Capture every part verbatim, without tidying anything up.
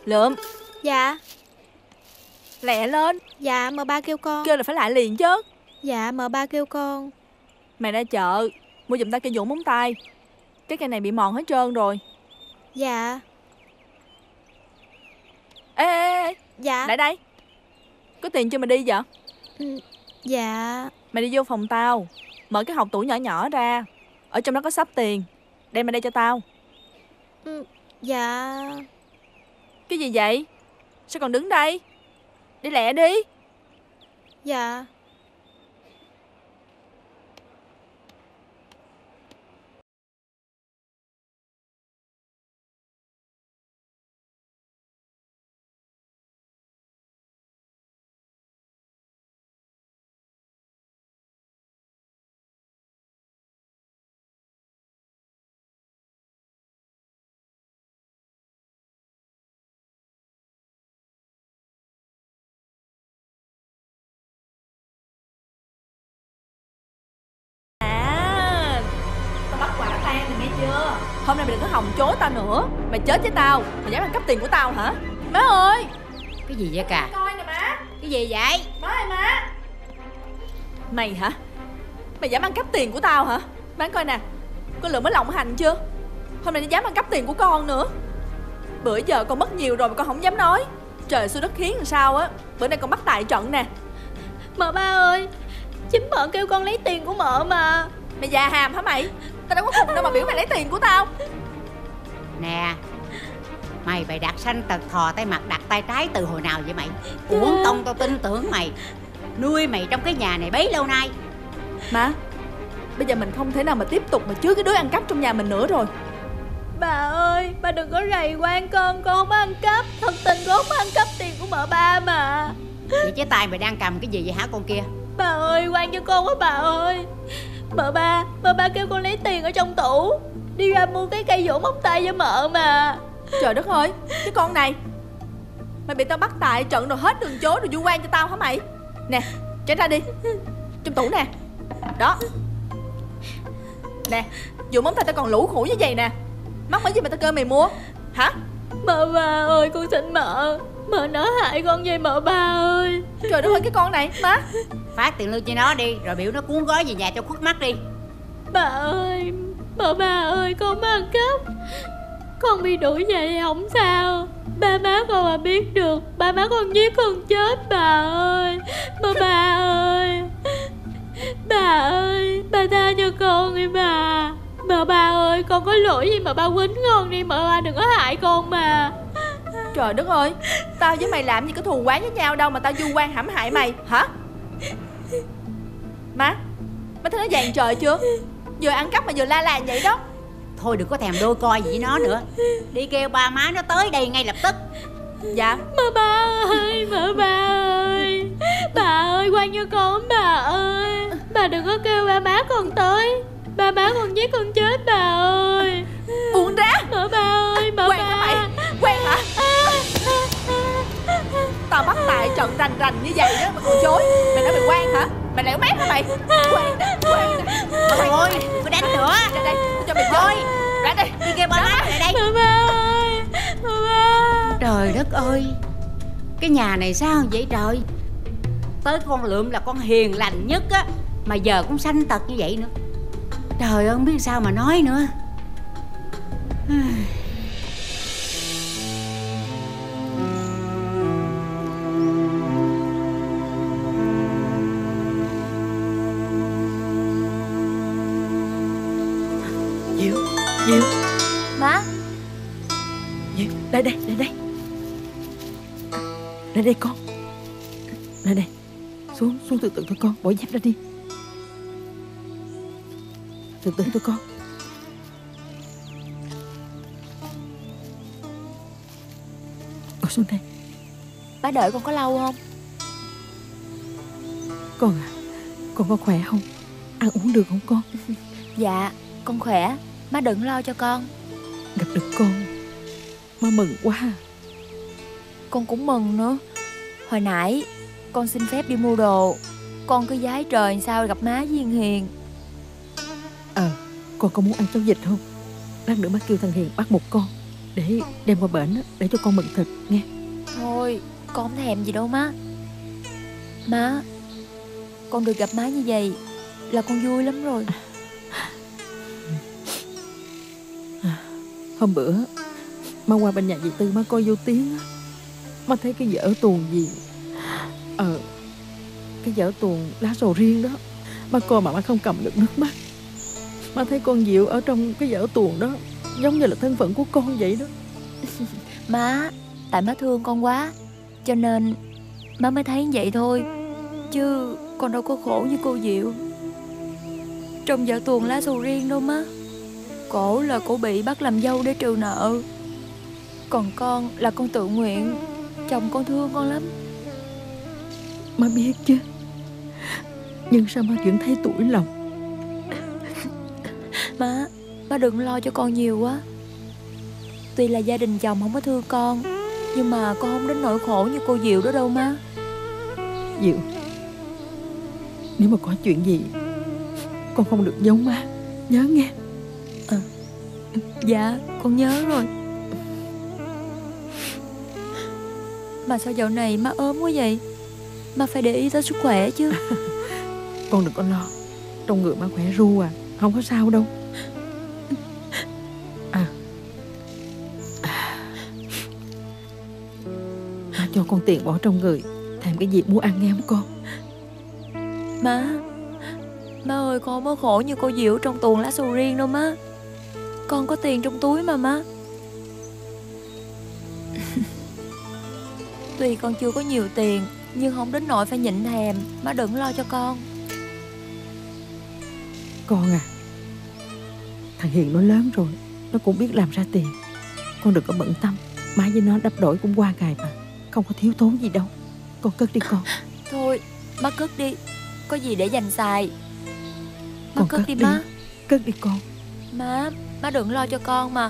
Lượm. Dạ. Lẹ lên. Dạ mờ ba kêu con. Kêu là phải lại liền chứ. Dạ mờ ba kêu con. Mày ra chợ mua giùm tao cây dũng móng tay. Cái cây này bị mòn hết trơn rồi. Dạ. Ê ê ê. Dạ. Lại đây. Có tiền cho mày đi vậy? Ừ, dạ. Mày đi vô phòng tao, mở cái hộp tủ nhỏ nhỏ ra, ở trong đó có sắp tiền. Đem mày đây cho tao. Ừ, dạ. Cái gì vậy? Sao còn đứng đây? Đi lẹ đi. Dạ. Hôm nay mày đừng có hòng chối tao nữa. Mày chết với tao. Mày dám ăn cắp tiền của tao hả? Má ơi. Cái gì vậy cả? Coi nè má. Cái gì vậy? Má ơi má. Mày hả? Mày dám ăn cắp tiền của tao hả? Má coi nè, con Lượng mới lòng hành chưa? Hôm nay nó dám ăn cắp tiền của con nữa. Bữa giờ con mất nhiều rồi mà con không dám nói. Trời xui đất khiến làm sao á. Bữa nay con bắt tại trận nè. Mợ ba ơi, chính mợ kêu con lấy tiền của mợ mà. Mày già hàm hả mày? Tao đâu có khùng đâu mà biểu mày lấy tiền của tao. Nè, mày bày đặt xanh tật thò tay mặt đặt tay trái từ hồi nào vậy mày? Uổng công tao tin tưởng mày, nuôi mày trong cái nhà này bấy lâu nay. Má, bây giờ mình không thể nào mà tiếp tục mà chứa cái đứa ăn cắp trong nhà mình nữa rồi. Bà ơi, bà đừng có rầy quan con, con không có ăn cắp. Thật tình con không ăn cắp tiền của mợ ba mà. Vậy chứ tay mày đang cầm cái gì vậy hả con kia? Bà ơi, quan cho con quá bà ơi. Mợ ba, mợ ba kêu con lấy tiền ở trong tủ, đi ra mua cái cây dỗ móng tay cho mợ mà. Trời đất ơi, cái con này. Mày bị tao bắt tại trận rồi hết đường chối rồi vu oan cho tao hả mày? Nè, tránh ra đi. Trong tủ nè. Đó. Nè, dụ móng tay tao còn lũ khủi như vậy nè. Mắc mấy gì mà tao kêu mày mua hả? Mợ ba ơi, con xin mợ, mợ nỡ hại con vậy mợ ba ơi. Trời đất ơi, cái con này má. Phát tiền lương cho nó đi, rồi biểu nó cuốn gói về nhà cho khuất mắt đi. Bà ơi, mợ ba ơi, con mới ăn cắp. Con bị đuổi về thì không sao. Ba má con mà biết được, ba má con giết con chết bà ơi. Mợ ba ơi, bà ơi, bà tha cho con đi bà. Mợ ba ơi, con có lỗi gì mà ba quýnh con đi, mợ ba đừng có hại con mà. Trời đất ơi, tao với mày làm gì có thù oán với nhau đâu mà tao vu oan hãm hại mày hả? Má, má thấy nó vàng trời chưa? Vừa ăn cắp mà vừa la làng vậy đó. Thôi đừng có thèm đôi coi gì với nó nữa. Đi kêu ba má nó tới đây ngay lập tức. Dạ. Mợ ba ơi, mợ ba ơi, bà ơi, quan cho con bà ơi. Bà đừng có kêu ba má con tới, ba má con giết con chết bà ơi. Buông ra. Mợ ba ơi, mợ Quen ba. hả mày? Quen hả? Tao bắt tại trận rành rành như vậy đó mà còn chối. Mày nói mày quan hả? Mày lẻo mép hả mày? Quan nè, quan nè. Thôi, đừng có đánh nữa. Ra đây, cho mày Thôi, chơi. Ra đây. đi kêu ba má lại đây. Mợ ba ơi, mợ ba. Trời đất ơi, cái nhà này sao vậy trời? Tới con Lượm là con hiền lành nhất á, mà giờ cũng sanh tật như vậy nữa. Trời ơi, không biết sao mà nói nữa. Diệu, Diệu. Má. Diệu, đây đây, đây đây. Đây đây con. Đây đây. Xuống, xuống từ từ thôi con, bỏ dép ra đi. Từ từ thôi con. Con xuống đây. Bác đợi con có lâu không? Con à, con có khỏe không? Ăn uống được không con? Dạ, con khỏe. Má đừng lo cho con. Gặp được con, má mừng quá. Con cũng mừng nữa. Hồi nãy con xin phép đi mua đồ, con cứ giái trời sao gặp má với Hiền. Ờ, con có muốn ăn cháo vịt không? Lát nữa má kêu thằng Hiền bắt một con. để đem qua bển để cho con mừng thịt nghe. Thôi con không thèm gì đâu má. Má, con được gặp má như vậy là con vui lắm rồi. Hôm bữa má qua bên nhà dì Tư má coi vô tiếng á, má thấy cái vở tuồng gì Ờ Cái vở tuồng lá sầu riêng đó. Má coi mà má không cầm được nước mắt. Má thấy con Diệu ở trong cái vở tuồng đó giống như là thân phận của con vậy đó. Má, tại má thương con quá cho nên má mới thấy vậy thôi, chứ con đâu có khổ như cô Diệu trong vở tuồng lá sầu riêng đâu má. Cổ là cổ bị bắt làm dâu để trừ nợ, còn con là con tự nguyện. Chồng con thương con lắm. Má biết chứ, nhưng sao má vẫn thấy tủi lòng. Má, má đừng lo cho con nhiều quá. Tuy là gia đình chồng không có thương con, nhưng mà con không đến nỗi khổ như cô Diệu đó đâu má. Diệu, nếu mà có chuyện gì con không được giấu má, nhớ nghe. À, dạ con nhớ rồi. Mà sao dạo này má ốm quá vậy? Má phải để ý tới sức khỏe chứ. Con đừng có lo, trong người má khỏe ru à, không có sao đâu. À, má cho con tiền bỏ trong người, thèm cái gì muốn ăn nghe không con? Má, má ơi, con không có khổ như cô Diệu trong tuồng lá sầu riêng đâu má. Con có tiền trong túi mà má. Tuy con chưa có nhiều tiền, nhưng không đến nỗi phải nhịn thèm. Má đừng lo cho con. Con à, thằng Hiền nó lớn rồi, nó cũng biết làm ra tiền. Con đừng có bận tâm, má với nó đắp đổi cũng qua ngày mà, không có thiếu thốn gì đâu. Con cất đi con. Thôi, má cất đi, có gì để dành xài. Má Con cất, cất đi đi. má. Cất đi con. Má, má đừng lo cho con mà.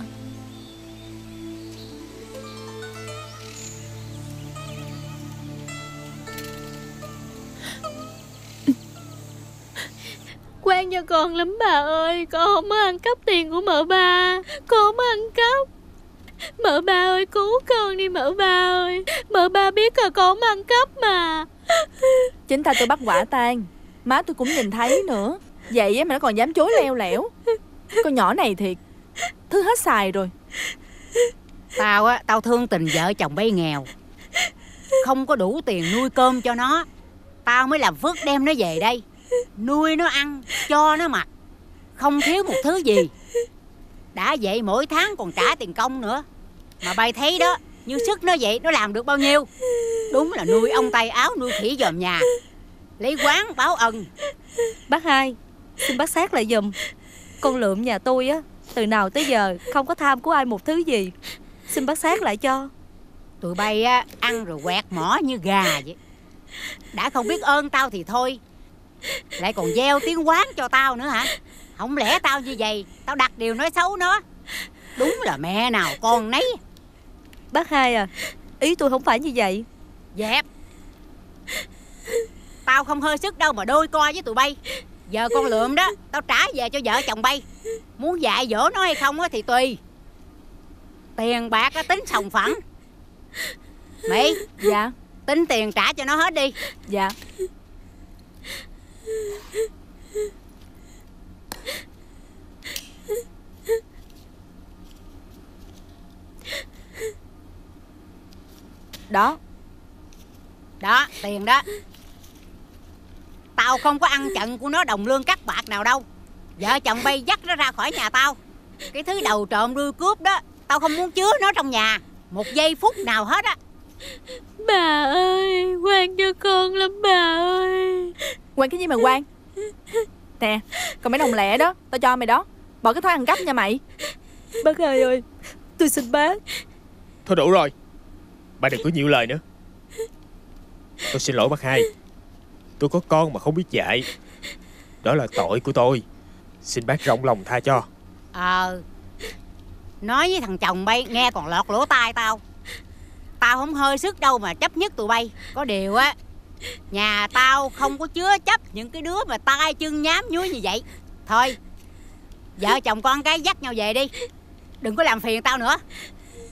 Quan cho con lắm bà ơi. Con không có ăn cắp tiền của mợ ba. Con không có ăn cắp. Mợ ba ơi, cứu con đi mợ ba ơi. Mợ ba biết là con không ăn cắp mà. Chính ta tôi bắt quả tang, má tôi cũng nhìn thấy nữa. Vậy mà nó còn dám chối leo lẻo. Con nhỏ này thiệt, thứ hết xài rồi. Tao á, tao thương tình vợ chồng bay nghèo, không có đủ tiền nuôi cơm cho nó. Tao mới làm phước đem nó về đây, nuôi nó ăn, cho nó mặc, không thiếu một thứ gì. Đã vậy mỗi tháng còn trả tiền công nữa. Mà bay thấy đó, như sức nó vậy, nó làm được bao nhiêu. Đúng là nuôi ông tay áo, nuôi khỉ dòm nhà, lấy quán báo ân. Bác hai, xin bác xác lại giùm. Con Lượm nhà tôi á, từ nào tới giờ không có tham của ai một thứ gì. Xin bác xác lại cho. Tụi bay á, ăn rồi quẹt mỏ như gà vậy. Đã không biết ơn tao thì thôi, lại còn gieo tiếng quán cho tao nữa hả? Không lẽ tao như vậy, tao đặt điều nói xấu nó? Đúng là mẹ nào con nấy. Bác hai à, ý tôi không phải như vậy. Dẹp. Tao không hơi sức đâu mà đôi co với tụi bay. Giờ con Lượm đó, tao trả về cho vợ chồng bay. Muốn dạy dỗ nó hay không thì tùy. Tiền bạc á, tính sòng phẳng. Mỹ. Dạ. Tính tiền trả cho nó hết đi. Dạ. Đó. Đó, tiền đó. Tao không có ăn chận của nó đồng lương cắt bạc nào đâu. Vợ chồng bay dắt nó ra khỏi nhà tao. Cái thứ đầu trộm đuôi cướp đó, tao không muốn chứa nó trong nhà một giây phút nào hết á. Bà ơi, quan cho con lắm bà ơi. Quan cái gì mà quan? Nè, còn mấy đồng lẻ đó, tao cho mày đó. Bỏ cái thói ăn cắp nha mày. Bác hai ơi, tôi xin bác. Thôi đủ rồi, bà đừng có nhiều lời nữa. Tôi xin lỗi bác hai. Tôi có con mà không biết dạy, đó là tội của tôi. Xin bác rộng lòng tha cho. Ờ, nói với thằng chồng bay nghe còn lọt lỗ tai tao. Tao không hơi sức đâu mà chấp nhất tụi bay. Có điều á, nhà tao không có chứa chấp những cái đứa mà tay chân nhám nhúi như vậy. Thôi, vợ chồng con cái dắt nhau về đi, đừng có làm phiền tao nữa.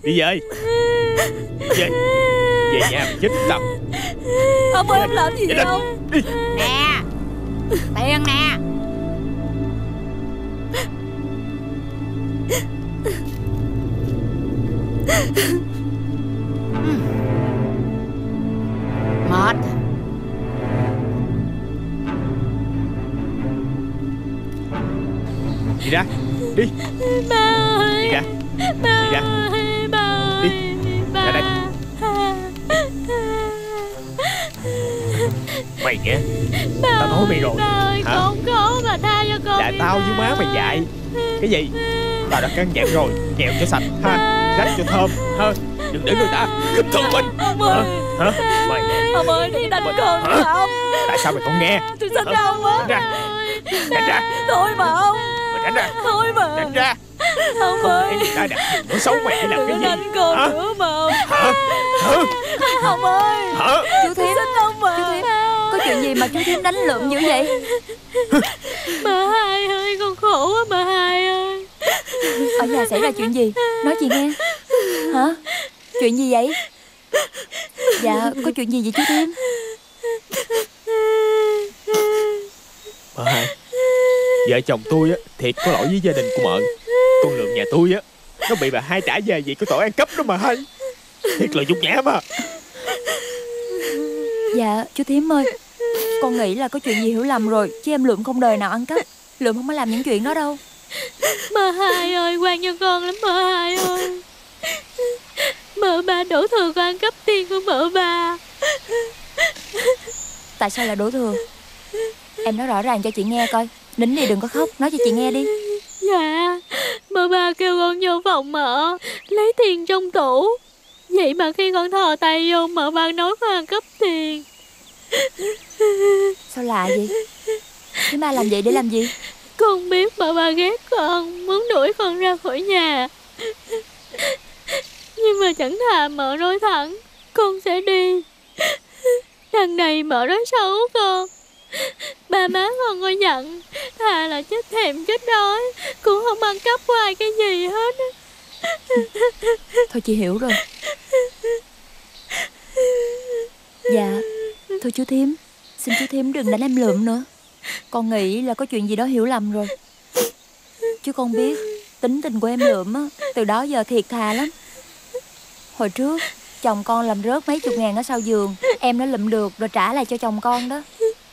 Đi về. Về. Về nhà chết tao. Ông ơi, em làm gì vậy ông? Đi. Nè, tiền nè. Mệt. Đi ra. Đi. Ba ơi. Đi ra. Ba Đi ra. ơi, ba ơi. Đi. Ba. Ra đây. Mày nghe. Ba Tao nói mày rồi. Ba ơi, Hả? con có mà tha cho con Là đi tao ba. với má mày dạy. Cái gì? Tao đã căn dặn rồi. Nghèo cho sạch ha, rách cho thơm ha. Đừng để người ta khinh thường mình. Ông ơi. Hả? Hả? Mày. Ông ơi, đừng đánh Mày- con Hả? nữa ông. Tại sao mày không nghe? Tôi xin đau quá. Tránh ra. Tránh ra. Thôi mà ông. Mày tránh ra. Thôi mà. Tránh ra. Ông Không ơi. lẽ người ta đặt dùng nói xấu mày để làm cái Đừng gì? đánh con Hả? nữa mà ông. Hả? Hả? Ông ơi. Hả? Chú Thiếm. Xin ông mà. Chú Thiếm, có chuyện gì mà chú Thiếm đánh lượm dữ vậy? Bà hai ơi, con khổ quá bà hai ơi. Ở nhà xảy ra chuyện gì? Nói chị nghe. Hả? Chuyện gì vậy? Dạ, có chuyện gì vậy chú Thiếm? Bà hai, vợ chồng tôi á thiệt có lỗi với gia đình của Mợ. Con Lượm nhà tôi á, nó bị bà hai trả về vì có tội ăn cắp đó mà hai. Thiệt là nhục nhã mà. Dạ, chú Thiếm ơi, con nghĩ là có chuyện gì hiểu lầm rồi. Chứ em Lượm không đời nào ăn cắp. Lượm không có làm những chuyện đó đâu. Bà hai ơi, quan cho con lắm bà hai ơi. Mợ ba đổ thừa con ăn cắp tiền của mợ ba. Tại sao là đổ thừa? Em nói rõ ràng cho chị nghe coi. Nín đi, đừng có khóc, nói cho chị nghe đi. Dạ, mợ ba kêu con vô phòng mợ lấy tiền trong tủ. Vậy mà khi con thò tay vô, mợ ba nói con ăn cắp tiền. Sao lạ vậy? Thế ba làm vậy để làm gì? Con biết mợ ba ghét con, muốn đuổi con ra khỏi nhà. Nhưng mà chẳng thà mợ nói thẳng con sẽ đi. Đằng này mợ nói xấu con. Ba má con có giận, thà là chết thèm chết đói cũng không ăn cắp của ai cái gì hết. Thôi chị hiểu rồi. Dạ, thôi chú Thiếm, xin chú Thiếm đừng đánh em Lượm nữa. Con nghĩ là có chuyện gì đó hiểu lầm rồi. Chứ con biết tính tình của em Lượm á, từ đó giờ thiệt thà lắm. Hồi trước chồng con làm rớt mấy chục ngàn ở sau giường, em đã lụm được rồi trả lại cho chồng con đó.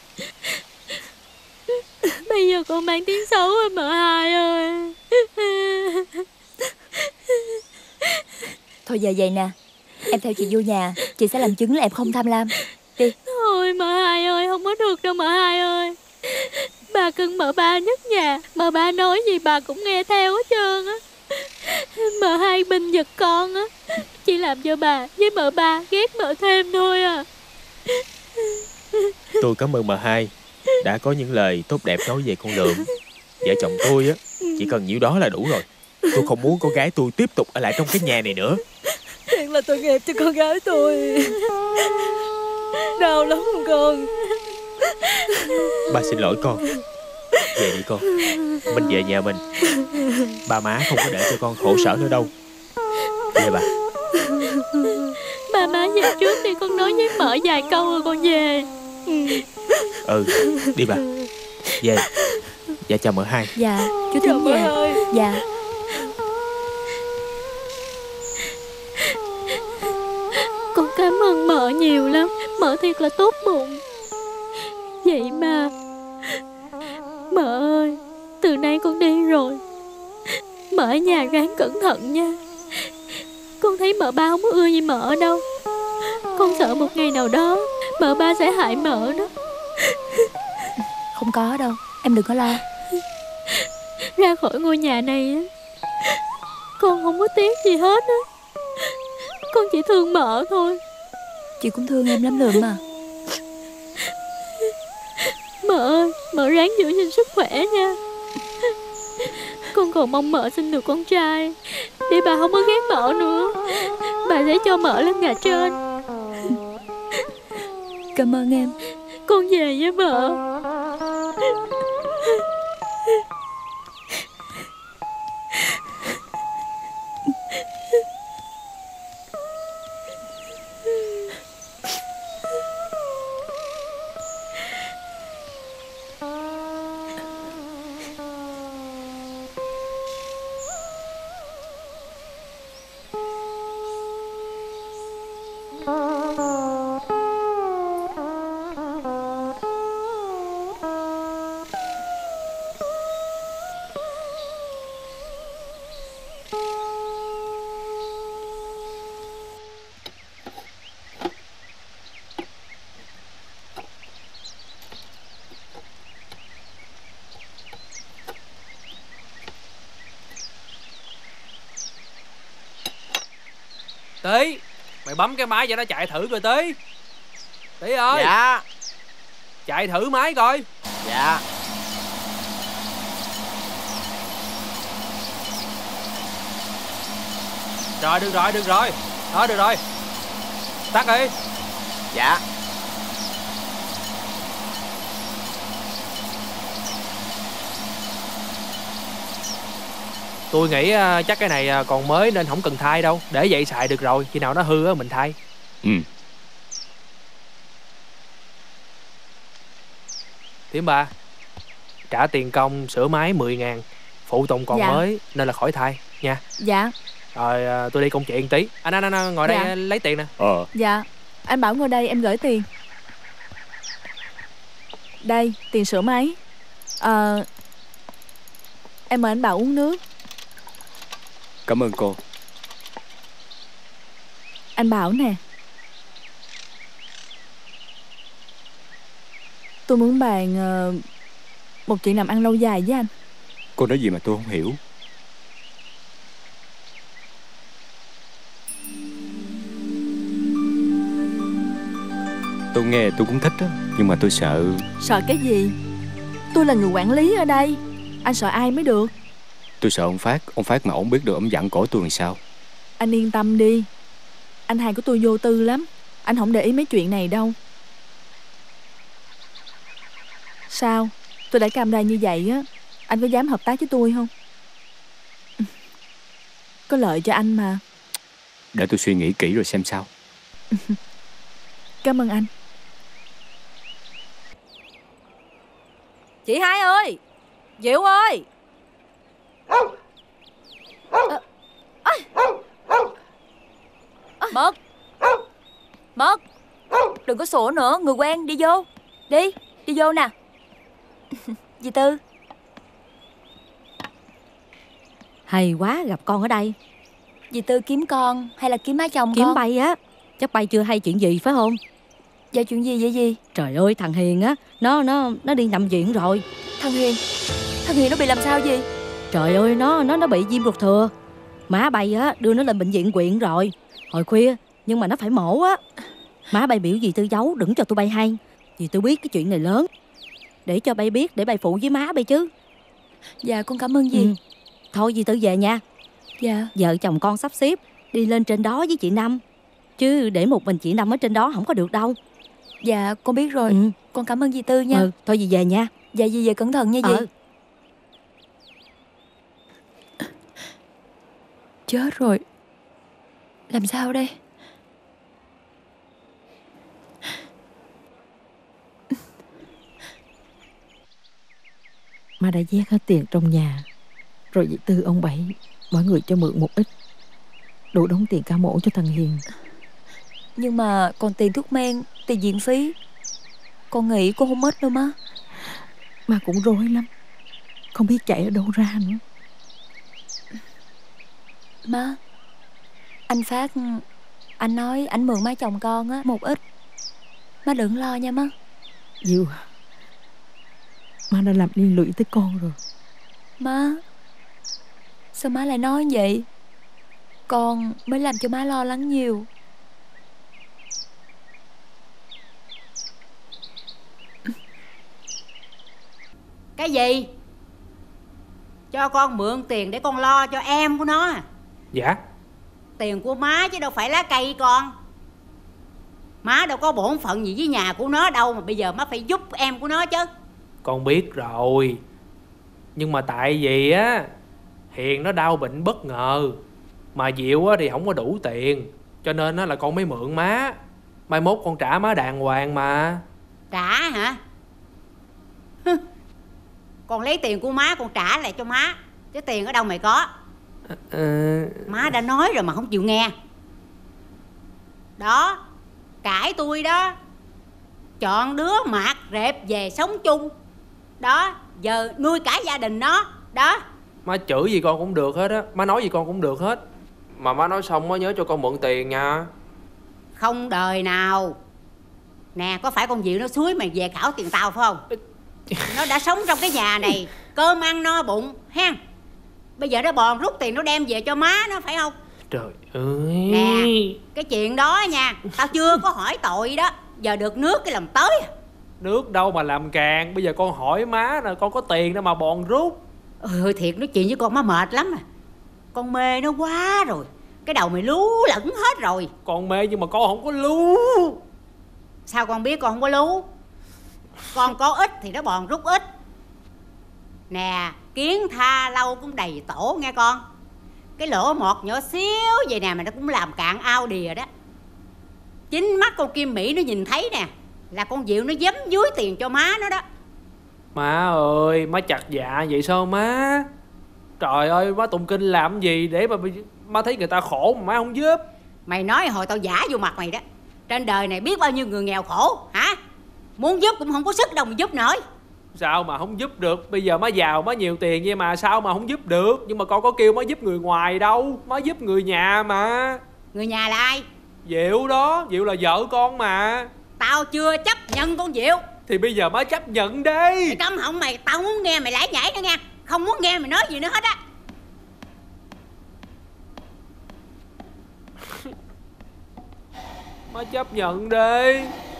Bây giờ con mang tiếng xấu rồi mợ hai ơi. Thôi giờ vậy nè, em theo chị vô nhà, chị sẽ làm chứng là em không tham lam. Đi. Thôi mợ hai ơi, không có được đâu mợ hai ơi. Bà cưng mợ ba nhất nhà, mợ ba nói gì bà cũng nghe theo hết trơn á. Mợ hai binh giật con á, chỉ làm cho bà với mợ ba ghét mợ thêm thôi à. Tôi cảm ơn bà hai đã có những lời tốt đẹp nói về con Lượm. Vợ chồng tôi á chỉ cần nhiêu đó là đủ rồi. Tôi không muốn con gái tôi tiếp tục ở lại trong cái nhà này nữa. Thiệt là tội nghiệp cho con gái tôi. Đau lắm con. Ba xin lỗi con. Về đi con. Mình về nhà mình. Ba má không có để cho con khổ sở nữa đâu. Về bà. Ba má về trước đi, con nói với mợ vài câu rồi con về. Ừ, đi bà. Về. Dạ chào mợ hai. Dạ, chú Thiếm về. Dạ. Con cảm ơn mợ nhiều lắm. Mợ thiệt là tốt bụng. Vậy mà mợ ơi, từ nay con đi rồi, mợ ở nhà ráng cẩn thận nha. Con thấy mợ ba không có ưa gì mợ đâu. Con sợ một ngày nào đó mợ ba sẽ hại mợ đó. Không có đâu, em đừng có lo. Ra khỏi ngôi nhà này á, con không có tiếc gì hết á. Con chỉ thương mợ thôi. Chị cũng thương em lắm Lượm mà. Mợ ơi, mợ ráng giữ gìn sức khỏe nha. Con còn mong mợ sinh được con trai để bà không có ghét mợ nữa. Bà sẽ cho mợ lên nhà trên. Cảm ơn em. Con về với mợ. Tí, mày bấm cái máy cho nó chạy thử coi Tí. Tí ơi. Dạ. Chạy thử máy coi. Dạ. Rồi được rồi được rồi. Đó được rồi. Tắt đi. Dạ. Tôi nghĩ uh, chắc cái này uh, còn mới nên không cần thay đâu. Để vậy xài được rồi. Khi nào nó hư á mình thay. Ừ. Thím ba, trả tiền công sửa máy mười ngàn. Phụ tùng còn Dạ. mới nên là khỏi thay nha. Dạ. Rồi uh, tôi đi công chuyện tí. Anh anh anh ngồi đây Dạ. lấy tiền nè. Ờ. Dạ. Anh bảo ngồi đây em gửi tiền. Đây, tiền sửa máy. Ờ, em mời anh Bảo uống nước. Cảm ơn cô. Anh Bảo nè, tôi muốn bàn ờ, một chuyện làm ăn lâu dài với anh. Cô nói gì mà tôi không hiểu. Tôi nghe tôi cũng thích đó, nhưng mà tôi sợ. Sợ cái gì? Tôi là người quản lý ở đây. Anh sợ ai mới được. Tôi sợ ông Phát. Ông Phát mà ông biết được ông dặn cổ tôi làm sao. Anh yên tâm đi. Anh hai của tôi vô tư lắm. Anh không để ý mấy chuyện này đâu. Sao? Tôi đã cam đoan như vậy á, anh có dám hợp tác với tôi không? Có lợi cho anh mà. Để tôi suy nghĩ kỹ rồi xem sao. Cảm ơn anh. Chị hai ơi, Diệu ơi. Mật. Mật. Đừng có sủa nữa, người quen, đi vô. Đi, đi vô nè. Dì Tư. Hay quá gặp con ở đây. Dì Tư kiếm con hay là kiếm má chồng Kiếm con? bay á. Chắc bay chưa hay chuyện gì phải không? Dạ chuyện gì vậy dì? Trời ơi, thằng Hiền á, Nó nó nó đi nằm viện rồi. Thằng Hiền? Thằng Hiền nó bị làm sao gì? Trời ơi, nó nó nó bị viêm ruột thừa. Má bay á đưa nó lên bệnh viện huyện rồi. Hồi khuya nhưng mà nó phải mổ á. Má bay biểu dì Tư giấu, đừng cho tụi bay hay. Dì Tư biết cái chuyện này lớn, để cho bay biết, để bay phụ với má bay chứ. Dạ con cảm ơn dì. Ừ. Thôi dì Tư về nha. Dạ. Vợ chồng con sắp xếp đi lên trên đó với chị Năm, chứ để một mình chị Năm ở trên đó không có được đâu. Dạ con biết rồi. Ừ. Con cảm ơn dì Tư nha. Ừ, thôi dì về nha. Dạ dì về cẩn thận nha dì. Ừ. Chết rồi. Làm sao đây? Má đã vét hết tiền trong nhà, rồi dì Tư ông Bảy mỗi người cho mượn một ít, đủ đóng tiền ca mổ cho thằng Hiền. Nhưng mà còn tiền thuốc men, tiền viện phí, con nghĩ cô không ít đâu má. Má cũng rối lắm, không biết chạy ở đâu ra nữa. Má, anh Phát, anh nói anh mượn má chồng con á một ít. Má đừng lo nha má. Diệu, má đã làm liên lụy tới con rồi. Má, sao má lại nói vậy? Con mới làm cho má lo lắng nhiều. Cái gì? Cho con mượn tiền để con lo cho em của nó à? Dạ. Tiền của má chứ đâu phải lá cây con. Má đâu có bổn phận gì với nhà của nó đâu mà bây giờ má phải giúp em của nó chứ. Con biết rồi, nhưng mà tại vì á Hiền nó đau bệnh bất ngờ, mà Diệu á thì không có đủ tiền, cho nên á là con mới mượn má. Mai mốt con trả má đàng hoàng mà. Trả hả? Con lấy tiền của má con trả lại cho má, chứ tiền ở đâu mày có. à... Má đã nói rồi mà không chịu nghe. Đó, cãi tôi đó. Chọn đứa mạt rệp về sống chung. Đó, giờ nuôi cả gia đình nó. Đó. Má chửi gì con cũng được hết á, má nói gì con cũng được hết. Mà má nói xong má nhớ cho con mượn tiền nha. Không đời nào. Nè, có phải con Diệu nó xúi mày về khảo tiền tao phải không? Nó đã sống trong cái nhà này, cơm ăn no bụng ha. Bây giờ nó bòn rút tiền nó đem về cho má nó phải không? Trời ơi. Nè, cái chuyện đó nha, tao chưa có hỏi tội đó. Giờ được nước cái lòng tới. Nước đâu mà làm càng. Bây giờ con hỏi má nè, con có tiền đâu mà bòn rút. Ôi thiệt, nói chuyện với con má mệt lắm à. Con mê nó quá rồi. Cái đầu mày lú lẫn hết rồi. Con mê nhưng mà con không có lú. Sao con biết con không có lú? Con có ít thì nó bòn rút ít. Nè, kiến tha lâu cũng đầy tổ nghe con. Cái lỗ mọt nhỏ xíu vậy nè mà nó cũng làm cạn ao đìa đó. Chính mắt con Kim Mỹ nó nhìn thấy nè, là con Diệu nó giấm dúi tiền cho má nó đó. Má ơi, má chặt dạ vậy sao má? Trời ơi, má tụng kinh làm gì để mà má thấy người ta khổ mà má không giúp? Mày nói hồi tao giả vô mặt mày đó. Trên đời này biết bao nhiêu người nghèo khổ hả? Muốn giúp cũng không có sức đâu mà giúp nổi. Sao mà không giúp được? Bây giờ má giàu, má nhiều tiền vậy mà sao mà không giúp được? Nhưng mà con có kêu má giúp người ngoài đâu. Má giúp người nhà mà. Người nhà là ai? Diệu đó, Diệu là vợ con mà. Tao chưa chấp nhận con Diệu. Thì bây giờ má chấp nhận đi. Mày câm họng mày, tao không muốn nghe mày lải nhải nữa nha. Không muốn nghe mày nói gì nữa hết á. Má chấp nhận đi.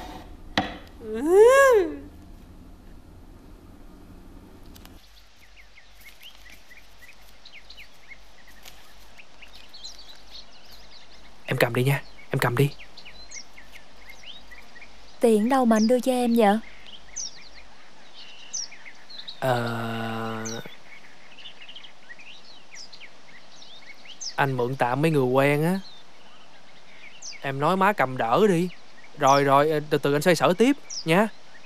Em cầm đi nha, em cầm đi. Tiền đâu mà anh đưa cho em vậy? Ờ... Anh mượn tạm mấy người quen á. Em nói má cầm đỡ đi. Rồi rồi, từ từ anh xoay sở tiếp nha.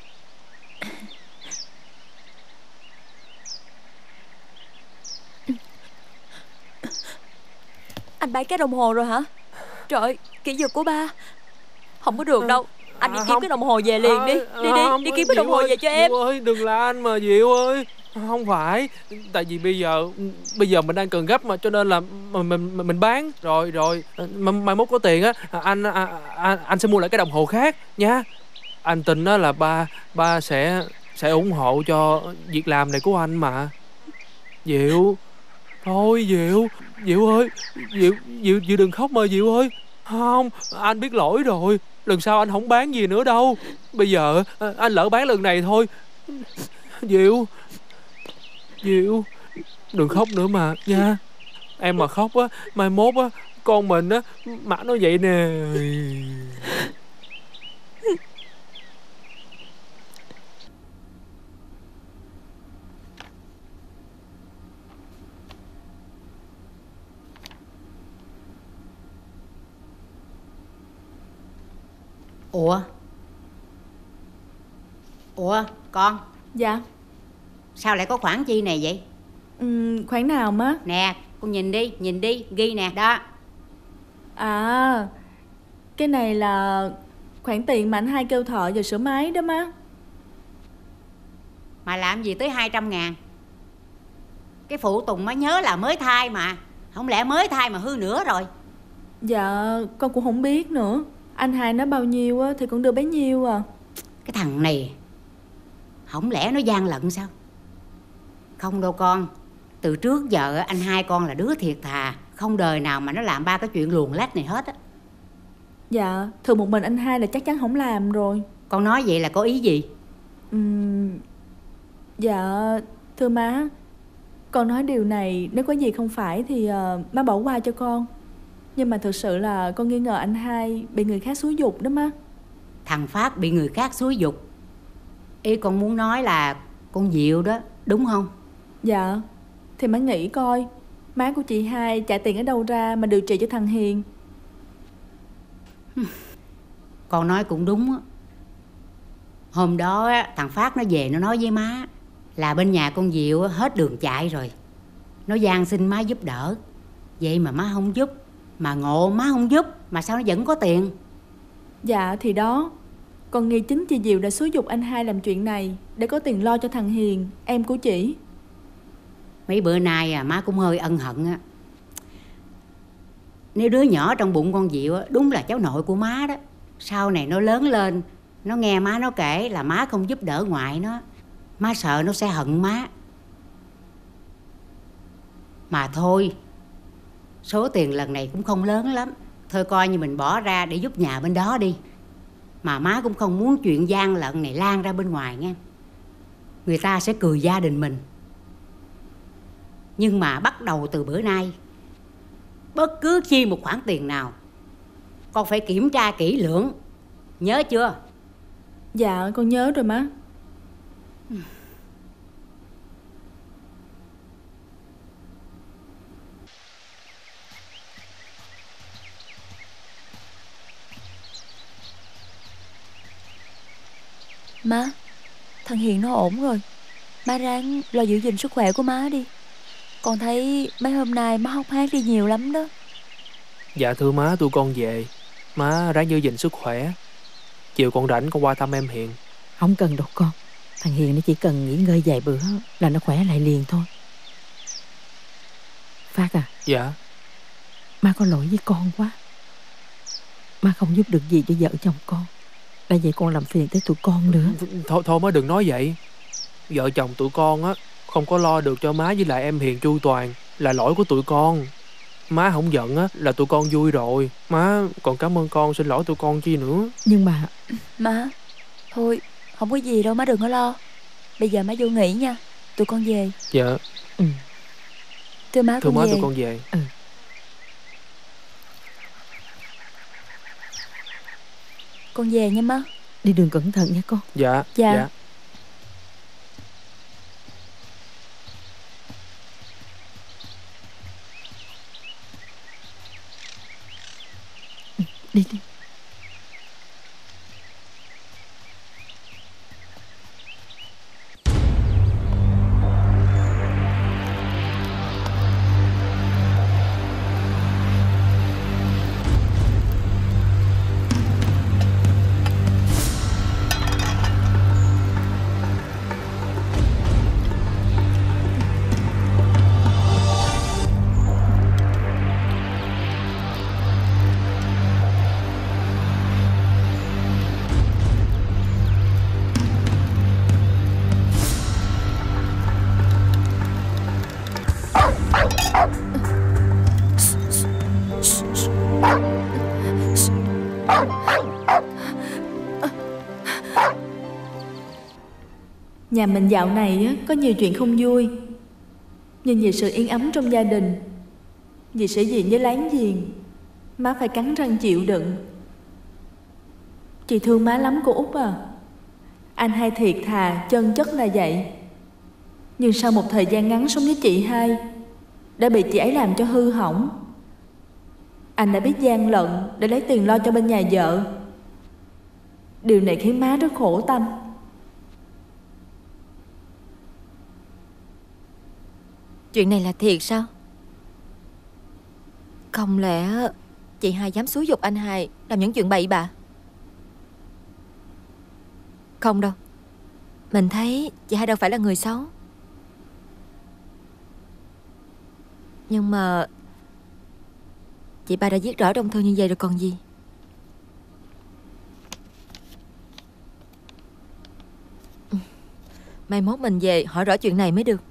Anh bán cái đồng hồ rồi hả? Trời ơi, kỹ thuật của ba. Không có được đâu. Anh đi À, kiếm không. cái đồng hồ về liền đi. À, Đi đi, không, đi kiếm cái đồng Diệu hồ ơi, về cho em. Diệu ơi, đừng la anh mà Diệu ơi. Không phải. Tại vì bây giờ Bây giờ mình đang cần gấp mà, cho nên là mình mình, mình bán. Rồi rồi, mai, mai mốt có tiền á, anh, anh anh anh sẽ mua lại cái đồng hồ khác nha. Anh tin đó là ba ba sẽ sẽ ủng hộ cho việc làm này của anh mà. Diệu. Thôi Diệu, Diệu ơi, Diệu, Diệu, Diệu đừng khóc mà Diệu ơi. Không, anh biết lỗi rồi. Lần sau anh không bán gì nữa đâu. Bây giờ anh lỡ bán lần này thôi. Diệu, Diệu, đừng khóc nữa mà nha. Em mà khóc á, mai mốt á, con mình á, mặt nó vậy nè. Ủa? Ủa con? Dạ. Sao lại có khoản chi này vậy? Ừ, khoản nào má? Nè, con nhìn đi, nhìn đi, ghi nè, đó. À, cái này là khoản tiền mà anh hai kêu thợ giờ sửa máy đó má. Mà làm gì tới hai trăm ngàn? Cái phụ tùng má nhớ là mới thai mà. Không lẽ mới thai mà hư nữa rồi? Dạ, con cũng không biết nữa. Anh hai nói bao nhiêu á thì con đưa bấy nhiêu à. Cái thằng này không lẽ nó gian lận sao? Không đâu con. Từ trước giờ anh hai con là đứa thiệt thà, không đời nào mà nó làm ba cái chuyện luồn lách này hết á. Dạ, thường một mình anh hai là chắc chắn không làm rồi. Con nói vậy là có ý gì? Uhm, dạ, thưa má, con nói điều này nếu có gì không phải thì uh, má bỏ qua cho con. Nhưng mà thực sự là con nghi ngờ anh hai bị người khác xúi giục đó má. Thằng Phát bị người khác xúi giục? Ý con muốn nói là con Diệu đó, đúng không? Dạ, thì má nghĩ coi, má của chị hai trả tiền ở đâu ra mà điều trị cho thằng Hiền. Con nói cũng đúng á. Hôm đó thằng Phát nó về nó nói với má là bên nhà con Diệu hết đường chạy rồi. Nó van xin má giúp đỡ. Vậy mà má không giúp. Mà ngộ má không giúp mà sao nó vẫn có tiền? Dạ thì đó, con nghi chính chị Diệu đã xúi giục anh hai làm chuyện này để có tiền lo cho thằng Hiền, em của chị. Mấy bữa nay à, má cũng hơi ân hận á. Nếu đứa nhỏ trong bụng con Diệu đúng là cháu nội của má đó, sau này nó lớn lên, nó nghe má nó kể là má không giúp đỡ ngoại nó, má sợ nó sẽ hận má. Mà thôi, Số tiền lần này cũng không lớn lắm, thôi coi như mình bỏ ra để giúp nhà bên đó đi. Mà má cũng không muốn chuyện gian lận này lan ra bên ngoài nghe. Người ta sẽ cười gia đình mình. Nhưng mà bắt đầu từ bữa nay, bất cứ chi một khoản tiền nào con phải kiểm tra kỹ lưỡng, nhớ chưa? Dạ con nhớ rồi má. Má, thằng Hiền nó ổn rồi. Má ráng lo giữ gìn sức khỏe của má đi. Con thấy mấy hôm nay má hốc hác đi nhiều lắm đó. Dạ thưa má, tụi con về. Má ráng giữ gìn sức khỏe. Chiều con rảnh con qua thăm em Hiền. Không cần đâu con. Thằng Hiền nó chỉ cần nghỉ ngơi vài bữa là nó khỏe lại liền thôi. Phát à. Dạ. Má có lỗi với con quá. Má không giúp được gì cho vợ chồng con. Đã vậy con làm phiền tới tụi con nữa. Thôi thôi má đừng nói vậy. Vợ chồng tụi con á không có lo được cho má với lại em Hiền chu toàn là lỗi của tụi con. Má không giận á là tụi con vui rồi. Má còn cảm ơn con, xin lỗi tụi con chi nữa. Nhưng mà má, thôi không có gì đâu, má đừng có lo. Bây giờ má vô nghỉ nha, tụi con về. Dạ. Ừ. Thưa má, Thưa con má về. tụi con về. Ừ. Con về nha má. Đi đường cẩn thận nha con. Dạ. Dạ, dạ. Đi đi. Nhà mình dạo này á, có nhiều chuyện không vui. Nhưng vì sự yên ấm trong gia đình, vì sĩ diện với láng giềng, má phải cắn răng chịu đựng. Chị thương má lắm cô Út à. Anh hai thiệt thà, chân chất là vậy. Nhưng sau một thời gian ngắn sống với chị hai, đã bị chị ấy làm cho hư hỏng. Anh đã biết gian lận để lấy tiền lo cho bên nhà vợ. Điều này khiến má rất khổ tâm. chuyện này là thiệt sao? Không lẽ chị hai dám xúi giục anh hai làm những chuyện bậy bạ? Không đâu, mình thấy chị hai đâu phải là người xấu. Nhưng mà chị ba đã viết rõ trong thư như vậy rồi còn gì. Mai mốt mình về hỏi rõ chuyện này mới được.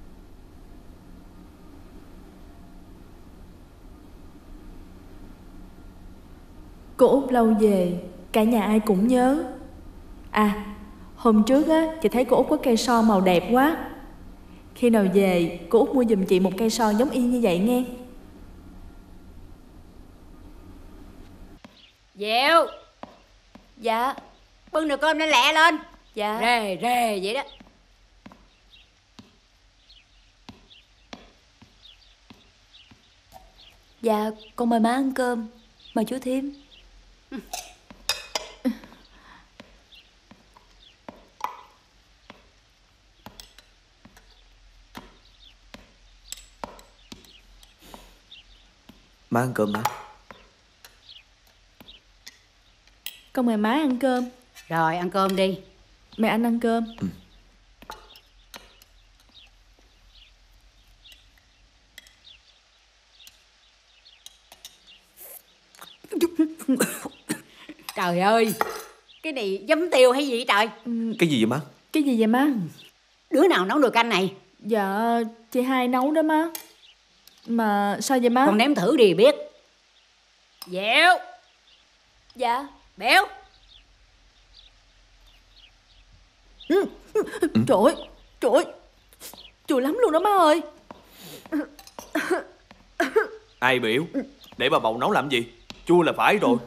Cô Út lâu về, cả nhà ai cũng nhớ. À, hôm trước á, chị thấy cô Út có cây son màu đẹp quá. Khi nào về, cô Út mua giùm chị một cây son giống y như vậy nghe. Diệu. Dạ. Bưng nồi cơm lên lẹ lên. Dạ. Rề rề vậy đó. Dạ, con mời má ăn cơm. Mời chú Thiêm. Má ăn cơm má. Con mời má ăn cơm. Rồi ăn cơm đi. Mẹ anh ăn cơm. Ừ. Trời ơi, cái này giấm tiêu hay gì trời? Cái gì vậy má? Cái gì vậy má? Đứa nào nấu nồi canh này? Dạ, chị hai nấu đó má. Mà sao vậy má? Con nếm thử đi biết. Dẻo. Dạ. Béo. Ừ. Trời ơi, trời ơi, chua lắm luôn đó má ơi. Ai biểu? Để bà bầu nấu làm gì? Chua là phải rồi.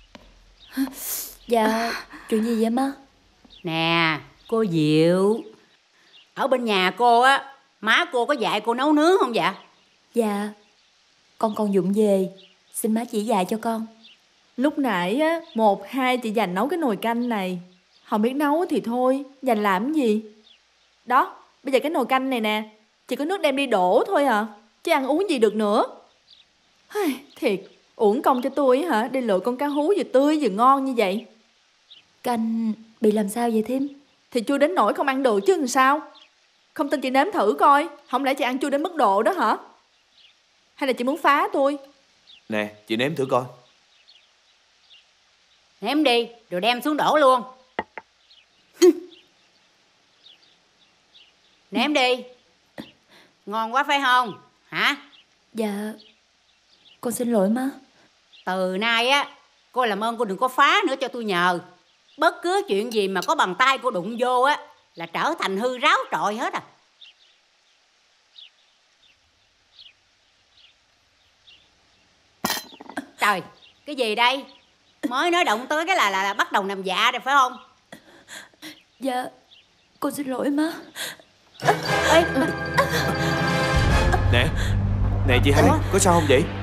Dạ, chuyện gì vậy má? Nè, cô Diệu. Ở bên nhà cô á, má cô có dạy cô nấu nướng không dạ? Dạ, con còn dụng về. Xin má chỉ dạy cho con. Lúc nãy á, một hai chị dành nấu cái nồi canh này. Không biết nấu thì thôi, dành làm cái gì? Đó, bây giờ cái nồi canh này nè, chỉ có nước đem đi đổ thôi à, chứ ăn uống gì được nữa. Thiệt, uổng công cho tôi hả, đi lựa con cá hú vừa tươi vừa ngon như vậy. Canh bị làm sao vậy thím? Thì chua đến nỗi không ăn được chứ làm sao. Không tin chị nếm thử coi, không lẽ chị ăn chua đến mức độ đó hả? Hay là chị muốn phá tôi? Nè, chị nếm thử coi. Nếm đi, rồi đem xuống đổ luôn. Nếm đi. Ngon quá phải không? Hả? Dạ, con xin lỗi má. Từ nay á, cô làm ơn cô đừng có phá nữa cho tôi nhờ. Bất cứ chuyện gì mà có bàn tay cô đụng vô á là trở thành hư ráo trọi hết à. Trời, cái gì đây? Mới nói động tới cái là là, là bắt đầu nằm dạ rồi phải không? Dạ, con xin lỗi má. Ê, Nè, nè chị hai, có sao không vậy?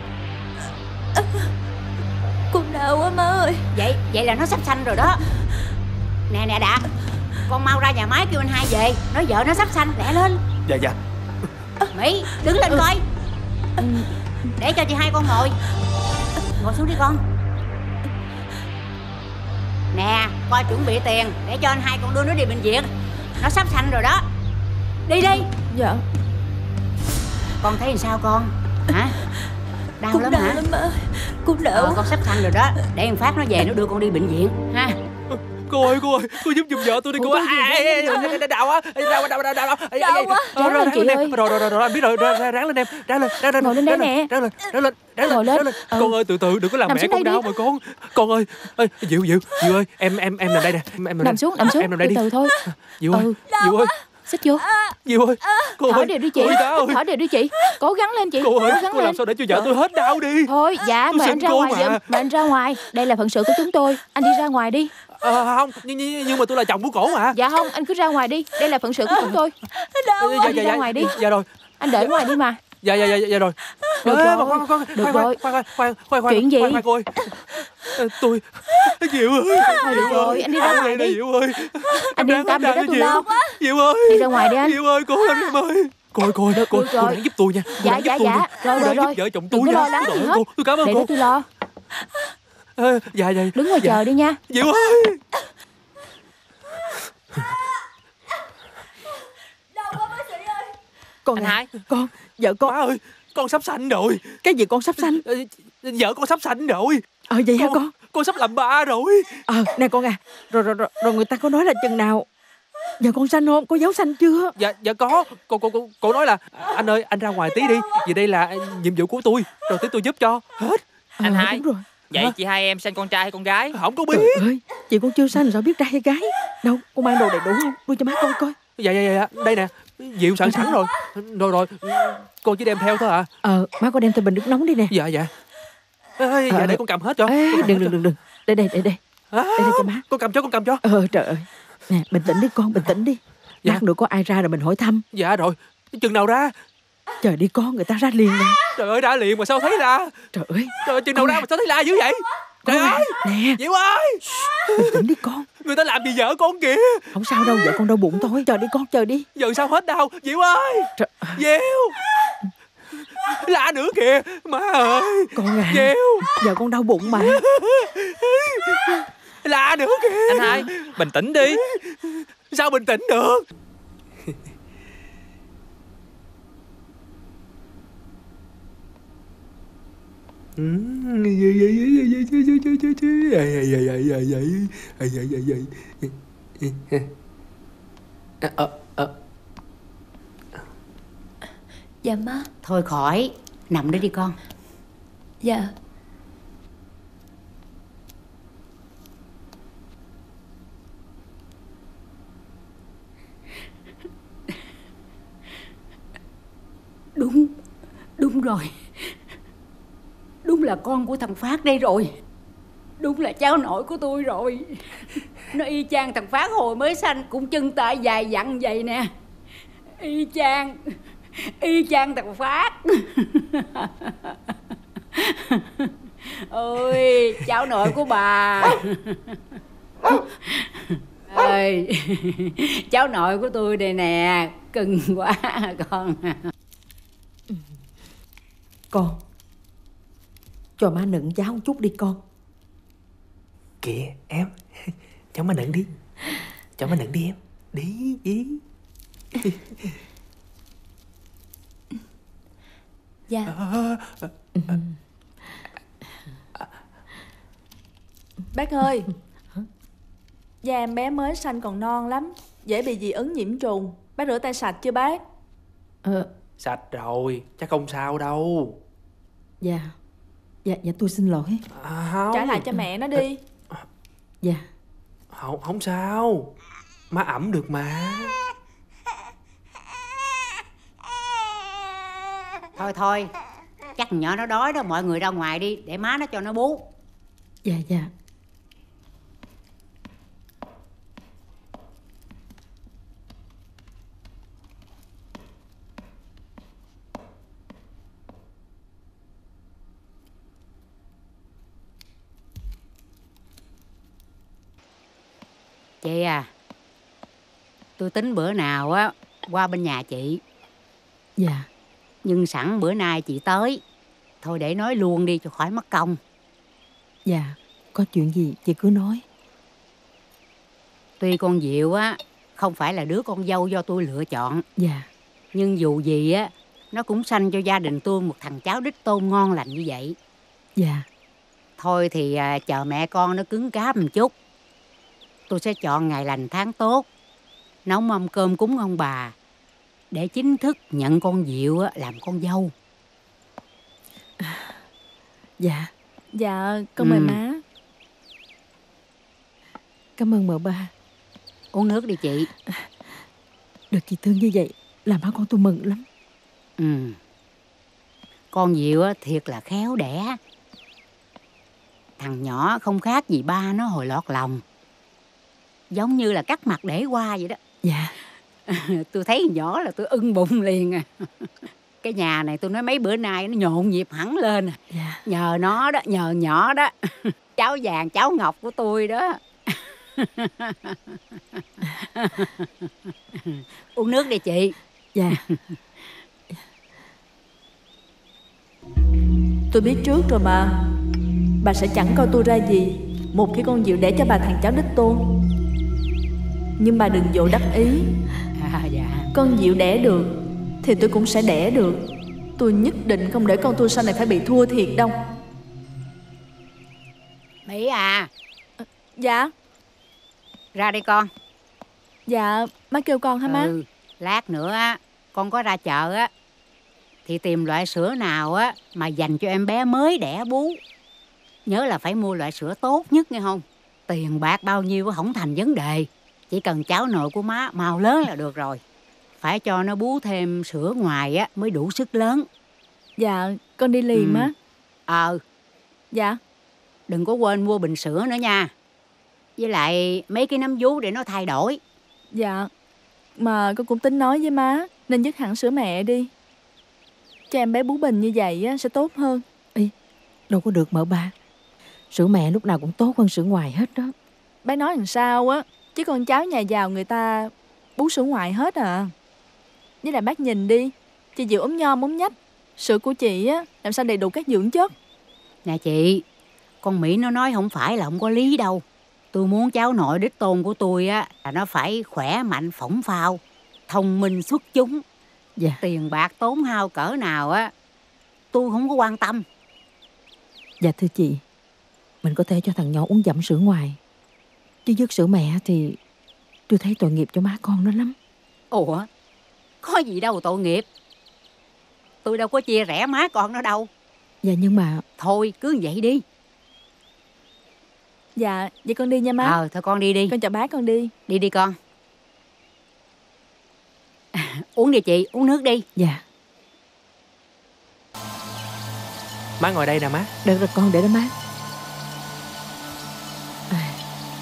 Con đau quá má ơi. Vậy, vậy là nó sắp sanh rồi đó. Nè nè Đạt, con mau ra nhà máy kêu anh hai về. Nói vợ nó sắp sanh, lẹ lên. Dạ dạ. Mỹ, đứng lên coi. Để cho chị hai con ngồi. Ngồi xuống đi con. Nè, coi chuẩn bị tiền để cho anh hai con đưa nó đi bệnh viện. Nó sắp sanh rồi đó. Đi đi. Dạ. Con thấy làm sao con? Hả? Đau Con lắm đau hả? lắm má. Con đau. Ờ, con sắp sanh rồi đó. Để thằng Phát nó về nó đưa con đi bệnh viện ha. Cô ơi, cô ơi, cô giúp giùm vợ tôi đi cô ơi. Đau á, đau đau đau đau. Đau quá. Ráng lên chị ơi. Rồi rồi rồi, anh biết rồi, ráng lên em, ráng lên, ráng lên. Ngồi lên đây nè. Ráng lên, ráng lên, ráng lên. Con ơi, từ từ đừng có làm mẹ con đau mà con. Con ơi, Diệu Diệu, Diệu ơi, em em em nằm đây nè, em nằm xuống, nằm xuống. Em nằm đây đi. Từ từ thôi. Diệu ơi, Diệu ơi. Xích vô. Diệu ơi, cô Thở ơi. đều đi chị. Thở đều đi chị. Cố gắng lên chị. Cô ơi, Cố gắng cô lên. làm sao để cho vợ tôi hết đau đi. Thôi, dạ, mời anh ra ngoài giùm. Mời anh ra ngoài. Đây là phận sự của chúng tôi. Anh đi ra ngoài đi. À, không, nhưng, nhưng, nhưng mà tôi là chồng của cổ mà. Dạ không, anh cứ ra ngoài đi. Đây là phận sự của chúng tôi. Dạ, Anh đi ra ngoài đi. Dạ rồi. Anh đợi ngoài đi mà. Dạ dạ dạ dạ rồi. Được Ê, rồi. khoan, khoan, Được khoan, rồi. Khoan khoan khoan khoan khoan. Chuyện gì? Khoan, khoan, cô ơi. Tôi Diệu ơi. Thôi được rồi, anh đi ra ngoài đi. Diệu ơi. Anh yên tâm để đó tôi lo. Diệu ơi. Đi ra ngoài đi anh. Diệu ơi, cố lên em ơi. Cô ơi, cô ơi, cô, cô đáng giúp tôi nha. Cô Dạ đáng dạ giúp tôi dạ. nha. Rồi Cô rồi đáng rồi. giúp vợ chồng tôi Đừng có nha. lo lắng gì Trời ơi, hết. cô, tôi cảm ơn Để cô. đó tôi lo. Ê, dạ dạ. Đứng ngoài dạ. chờ đi nha. Diệu ơi. Con Anh à, hai. Con, vợ con. Má ơi, con sắp sanh rồi. Cái gì con sắp sanh? Ờ, Vợ con sắp sanh rồi. Ờ vậy hả con? Con sắp làm ba rồi. Ờ nè con à. Rồi rồi rồi, rồi người ta có nói là chừng nào? Giờ con sanh không? Có dấu sanh chưa? Dạ dạ có. Cô cô cô cô nói là anh ơi anh ra ngoài tí đi. Vì đây là nhiệm vụ của tôi. Rồi tí tôi giúp cho. Hết. Anh Ờ, hai. đúng rồi. Vậy chị hai em sanh con trai hay con gái? Không có biết. Trời ơi, chị con chưa sanh sao biết trai hay gái? Đâu, con mang đồ đầy đủ không? Đưa cho má con coi. Dạ dạ dạ, đây nè. Diệu sẵn sẵn rồi. Rồi rồi, con chỉ đem theo thôi à. Ờ, má con đem theo bình nước nóng đi nè. Dạ dạ. Ê, dạ Ờ. để con cầm hết cho. Ê, Con cầm đừng hết đừng cho. đừng đừng. Đây đây đây đây. À, Đây đây cho má. con cầm cho con cầm cho. Ờ trời ơi. Nè, bình tĩnh đi con, bình tĩnh đi. Dạ. Lát nữa có ai ra rồi mình hỏi thăm. Dạ rồi. Chừng nào ra? Chờ đi con, người ta ra liền nè. Trời ơi, ra liền mà sao thấy ra? Trời ơi. Trời ơi, chừng nào ra mà sao thấy la dữ vậy? Trời Con à, ơi. nè. Diệu ơi. Bình tĩnh đi con. Người ta làm gì vợ con kìa. Không sao đâu, vợ con đau bụng thôi. Chờ đi con, chờ đi. Giờ sao hết đau? Diệu ơi. Trời. Diệu. La nữa kìa. Má ơi. Con à. Diệu. Giờ con đau bụng mà. La nữa kìa. Anh hai, bình tĩnh đi. Sao bình tĩnh được? Dạ má. Thôi khỏi. Nằm đây đi con. Dạ. Đúng, đúng rồi. Đúng là con của thằng Phát đây rồi. Đúng là cháu nội của tôi rồi. Nó y chang thằng Phát hồi mới sanh, cũng chân tay dài dặn vậy nè. Y chang, y chang thằng Phát. Ôi, cháu nội của bà. Ơi, cháu nội của tôi đây nè, cưng quá con. Con, cho má nựng cháu một chút đi con. Kìa em, cho má nựng đi. Cho má nựng đi em. Đi, đi. Dạ. Bác ơi, da em bé mới sanh còn non lắm, dễ bị dị ứng nhiễm trùng. Bác rửa tay sạch chưa bác? Ờ, Sạch rồi, chắc không sao đâu. dạ, dạ, dạ tôi xin lỗi. À, không. Trả lại cho mẹ nó đi. Dạ. Không, không sao. Má ẩm được mà. Thôi thôi, chắc nhỏ nó đói đó, mọi người ra ngoài đi, để má nó cho nó bú. Dạ, dạ. Chị à, tôi tính bữa nào á qua bên nhà chị. Dạ. Nhưng sẵn bữa nay chị tới, thôi để nói luôn đi cho khỏi mất công. Dạ, có chuyện gì chị cứ nói. Tuy con Diệu á không phải là đứa con dâu do tôi lựa chọn, Dạ. nhưng dù gì á nó cũng sanh cho gia đình tôi một thằng cháu đích tôn ngon lành như vậy. Dạ. Thôi thì à, chờ mẹ con nó cứng cáp một chút, tôi sẽ chọn ngày lành tháng tốt, nấu mâm cơm cúng ông bà, để chính thức nhận con Diệu á làm con dâu. Dạ. Dạ, con mời Ừ. má. Cảm ơn mợ ba. Uống nước đi chị. Được chị thương như vậy làm má con tôi mừng lắm. Ừ. Con Diệu á thiệt là khéo đẻ. Thằng nhỏ không khác gì ba nó hồi lọt lòng, giống như là cắt mặt để qua vậy đó. Dạ. Tôi thấy nhỏ là tôi ưng bụng liền à. Cái nhà này tôi nói mấy bữa nay nó nhộn nhịp hẳn lên à. Dạ. Nhờ nó đó, nhờ nhỏ đó. Cháu vàng cháu ngọc của tôi đó. Uống nước đi chị. Dạ. Tôi biết trước rồi mà. Bà sẽ chẳng coi tôi ra gì một khi con Diệu đẻ cho bà thằng cháu đích tôn. Nhưng bà đừng vội đắc ý. À, dạ. Con Diệu đẻ được thì tôi cũng sẽ đẻ được. Tôi nhất định không để con tôi sau này phải bị thua thiệt đâu. Mỹ à. Dạ. Ra đây con. Dạ, má kêu con hả má? Ừ, lát nữa á con có ra chợ á thì tìm loại sữa nào á mà dành cho em bé mới đẻ bú. Nhớ là phải mua loại sữa tốt nhất nghe không? Tiền bạc bao nhiêu cũng không thành vấn đề, chỉ cần cháu nội của má mau lớn là được rồi. Phải cho nó bú thêm sữa ngoài á mới đủ sức lớn. Dạ, con đi liền Ừ. má. Ờ. Dạ. Đừng có quên mua bình sữa nữa nha. Với lại mấy cái nấm vú để nó thay đổi. Dạ. Mà con cũng tính nói với má nên dứt hẳn sữa mẹ đi. Cho em bé bú bình như vậy á, sẽ tốt hơn. Ý, đâu có được mợ ba. Sữa mẹ lúc nào cũng tốt hơn sữa ngoài hết đó. Bác nói làm sao á, chứ con cháu nhà giàu người ta bú sữa ngoài hết à. Với lại bác nhìn đi, chị Diệu ốm nhom ốm nhách, sữa của chị á làm sao đầy đủ các dưỡng chất. Nè chị, con Mỹ nó nói không phải là không có lý đâu. Tôi muốn cháu nội đích tôn của tôi á là nó phải khỏe mạnh phỏng phao, thông minh xuất chúng. Dạ. Tiền bạc tốn hao cỡ nào á tôi không có quan tâm. Dạ thưa chị, mình có thể cho thằng nhỏ uống dặm sữa ngoài, chứ dứt sữa mẹ thì tôi thấy tội nghiệp cho má con nó lắm. Ủa, có gì đâu tội nghiệp. Tôi đâu có chia rẽ má con nó đâu. Dạ nhưng mà... Thôi cứ như vậy đi. Dạ, vậy con đi nha má. Ờ, thôi con đi đi. Con chào bác, con đi. Đi đi con. Uống đi chị, uống nước đi. Dạ. Má ngồi đây nè má. Được rồi con, để đó má. À.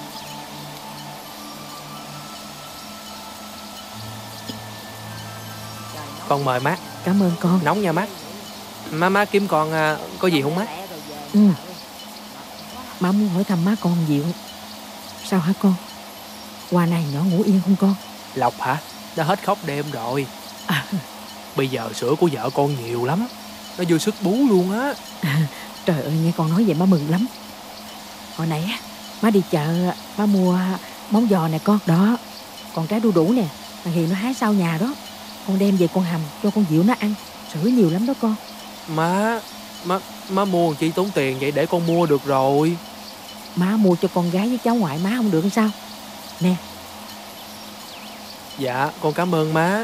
Con mời má. Cảm ơn con. Nóng nha má. Má má kiếm con à, có gì không má? Ừ. Má muốn hỏi thăm má con Diệu. Sao hả con? Qua này nhỏ ngủ yên không con? Lộc hả? Nó hết khóc đêm rồi. À. Bây giờ sữa của vợ con nhiều lắm. Nó dư sức bú luôn á. À, trời ơi, nghe con nói vậy má mừng lắm. Hồi nãy á, má đi chợ, má mua món giò nè con. Đó, còn trái đu đủ nè, thằng Hiền nó hái sau nhà đó. Con đem về con hầm cho con Diệu nó ăn. Sữa nhiều lắm đó con. Má, má, má mua chi tốn tiền vậy, để con mua được rồi. Má mua cho con gái với cháu ngoại má không được hay sao? Nè. Dạ, con cảm ơn má.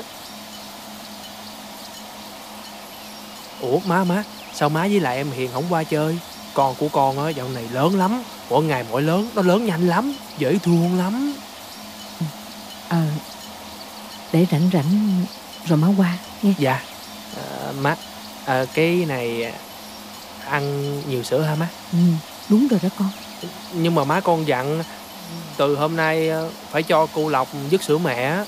Ủa má má, sao má với lại em Hiền không qua chơi? Con của con á dạo này lớn lắm. Mỗi ngày mỗi lớn, nó lớn nhanh lắm. Dễ thương lắm. Ờ, để rảnh rảnh rồi má qua nghe. Dạ. à, Má, à, cái này ăn nhiều sữa hả má? Ừ, đúng rồi đó con. Nhưng mà má con dặn từ hôm nay phải cho cô Lộc dứt sữa mẹ.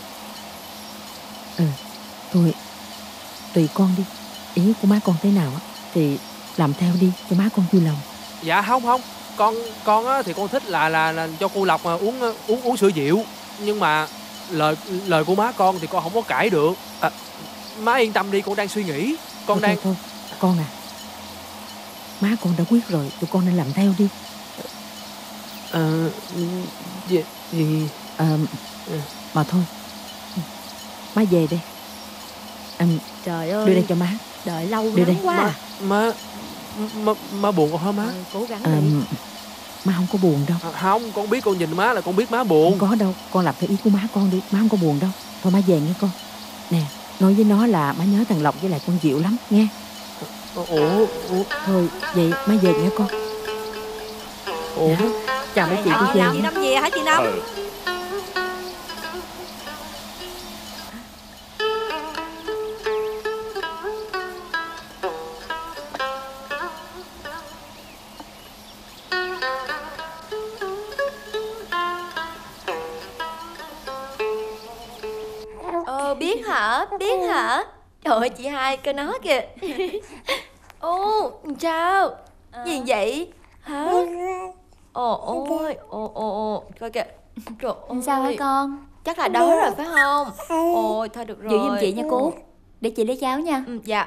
Ừ, thôi tùy con đi. Ý của má con thế nào á thì làm theo đi cho má con vui lòng. Dạ không không, con con á thì con thích là là, là cho cô Lộc mà uống uống uống sữa dịu, nhưng mà lời lời của má con thì con không có cãi được. À, má yên tâm đi, con đang suy nghĩ. Con thôi, đang thôi, thôi con à, má con đã quyết rồi, tụi con nên làm theo đi. Ờ gì gì à, mà thôi má về đây. À, trời ơi, đưa đây cho má. đợi lâu đưa lắm đây. quá. má má má, má buồn không hả má? Ừ, cố gắng à, đi. Má không có buồn đâu. À, không, con biết, con nhìn má là con biết má buồn. Không có đâu, con làm theo ý của má con đi. Má không có buồn đâu. Thôi má về nghe con. Nè, nói với nó là má nhớ thằng Lộc với lại con Diệu lắm nghe. Ủa, ủa. Thôi vậy má về nghe con. Ủa. Dạ. Chào mấy chị, Ờ, tôi về chị nha. Năm về hả chị Năm? Ừ. Ờ, biết hả? Biết hả? Trời ơi, chị hai coi nó kìa. Ô, chào. Gì vậy? Hả? Ồ, ôi, ồ, ồ, ồ, coi kìa. Trời ơi. Sao hả con? Chắc là đói rồi phải không? Ôi, thôi được rồi. Giữ giùm chị nha cô. Để chị lấy cháo nha. Ừ, dạ.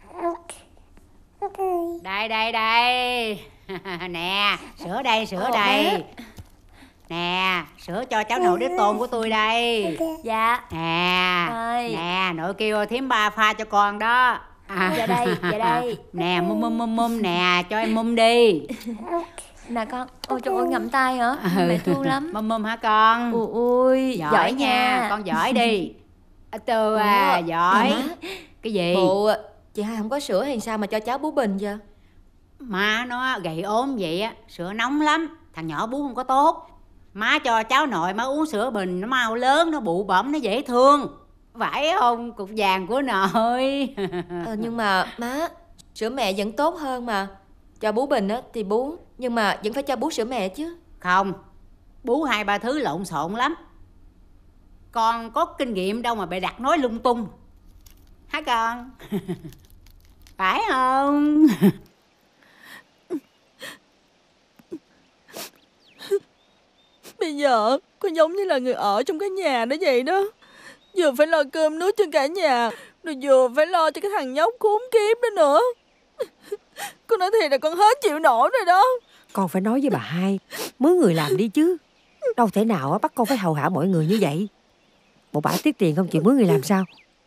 Đây đây đây. Nè, sữa đây, sữa Ồ, đây. má. Nè, sữa cho cháu nội đích tôn của tôi đây. Dạ. Nè, Ơi. nè, nội kêu thím ba pha cho con đó. À. Dạ đây, dạ đây. Nè, mum mum mum mum nè, cho em mum đi. Nè con. Ôi trời ơi, ngậm tay hả? Ừ. Mẹ thương lắm. Mum mum hả con? Ôi, ôi Giỏi, giỏi nha, nha. con giỏi đi. Từ à, Ủa, giỏi. má. Cái gì? Bộ, chị hai không có sữa hay sao mà cho cháu bú bình vậy? Má nó gầy ốm vậy á, sữa nóng lắm. Thằng nhỏ bú không có tốt. Má cho cháu nội má uống sữa bình, nó mau lớn, nó bụ bẩm, nó dễ thương. Phải không, cục vàng của nội? Ờ, nhưng mà má, sữa mẹ vẫn tốt hơn mà. Cho bú bình á thì bú, nhưng mà vẫn phải cho bú sữa mẹ chứ. Không, bú hai ba thứ lộn xộn lắm. Con có kinh nghiệm đâu mà bày đặt nói lung tung. Hả con? Phải không? Bây giờ con giống như là người ở trong cái nhà đó vậy đó. Vừa phải lo cơm nước cho cả nhà, rồi vừa phải lo cho cái thằng nhóc khốn kiếp đó nữa. Con nói thiệt là con hết chịu nổi rồi đó. Con phải nói với bà hai mướn người làm đi chứ. Đâu thể nào bắt con phải hầu hạ mọi người như vậy. Bộ bả tiết tiền không chịu mướn người làm sao?